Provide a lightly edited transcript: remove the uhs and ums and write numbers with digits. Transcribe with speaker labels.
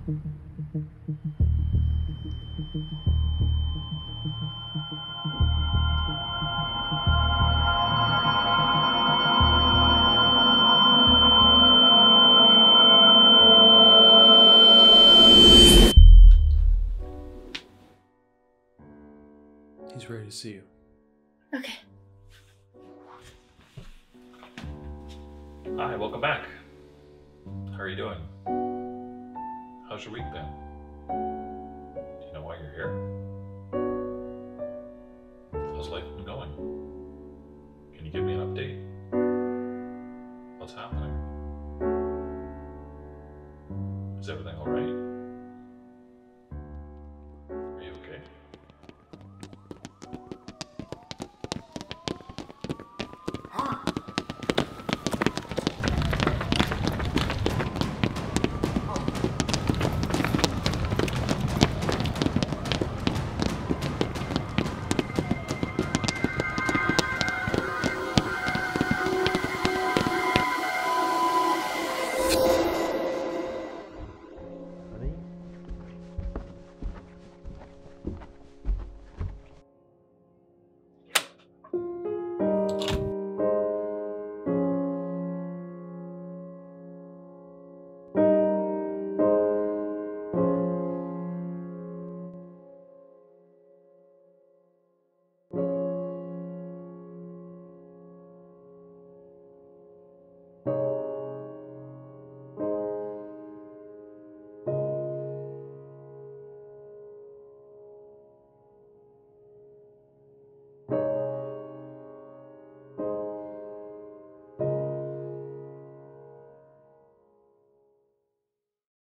Speaker 1: He's ready to see you.
Speaker 2: Okay.
Speaker 3: Hi, welcome back. How are you doing? How's your week been? Do you know why you're here? How's life been going? Can you give me an update? What's happening? Is everything alright?